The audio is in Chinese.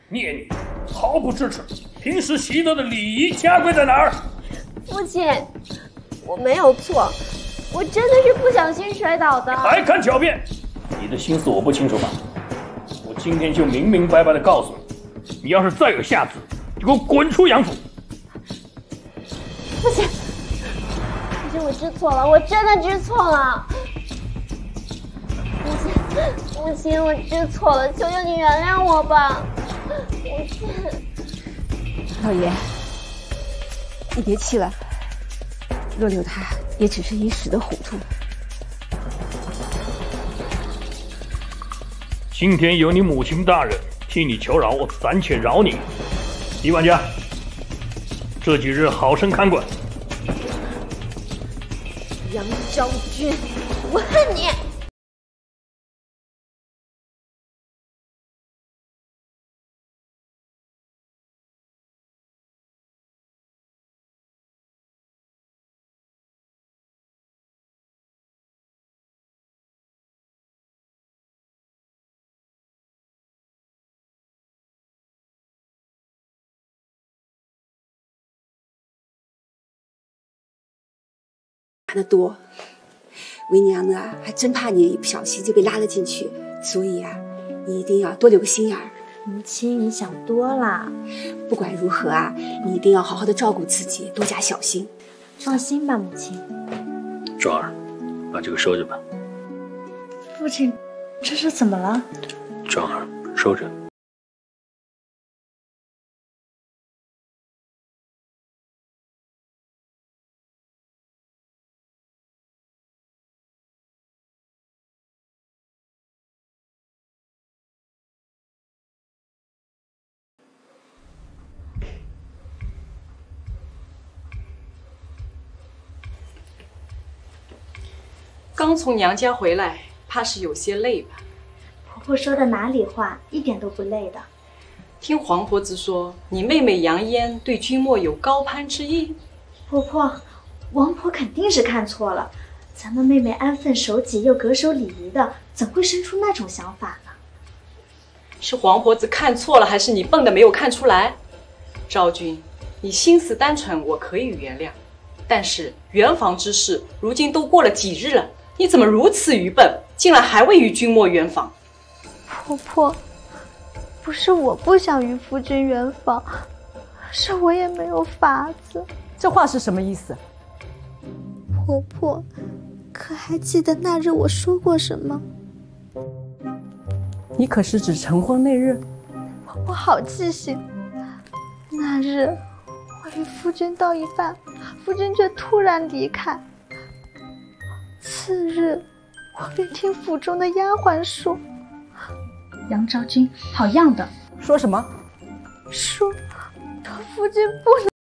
孽女，毫不支持！平时习得的礼仪家规在哪儿？ 父亲，我没有错，我真的是不小心摔倒的。 还敢狡辩？你的心思我不清楚吧？我今天就明明白白的告诉你，你要是再有下次，就给我滚出杨府！ 父亲，我知错了，我真的知错了。母亲，我知错了，求求你原谅我吧。母亲， 老爷，你别气了，若柳他也只是一时的糊涂。 今天有你母亲大人替你求饶，我暂且饶你。李管家，这几日好生看管。 杨昭君，我恨你！ 的多，为娘呢还真怕你一不小心就被拉了进去，所以啊，你一定要多留个心眼儿。 母亲，你想多了。 不管如何啊，你一定要好好的照顾自己，多加小心。 放心吧，母亲。 壮儿，把这个收着吧。 父亲，这是怎么了？ 壮儿，收着。 刚从娘家回来，怕是有些累吧？ 婆婆说的哪里话，一点都不累的。 听黄婆子说，你妹妹杨嫣对君莫有高攀之意。 婆婆，王婆肯定是看错了，咱们妹妹安分守己又恪守礼仪的，怎会生出那种想法呢？ 是黄婆子看错了，还是你笨的没有看出来？昭君，你心思单纯，我可以原谅，但是圆房之事，如今都过了几日了。你怎么如此愚笨，竟然还未与君莫圆房？ 婆婆，不是我不想与夫君圆房，是我也没有法子。 这话是什么意思？ 婆婆，可还记得那日我说过什么？ 你可是指成婚那日？ 我好记性。那日我与夫君到一半，夫君却突然离开。次日，我便听府中的丫鬟说， 杨昭君好样的！ 说什么？ 说夫君不能。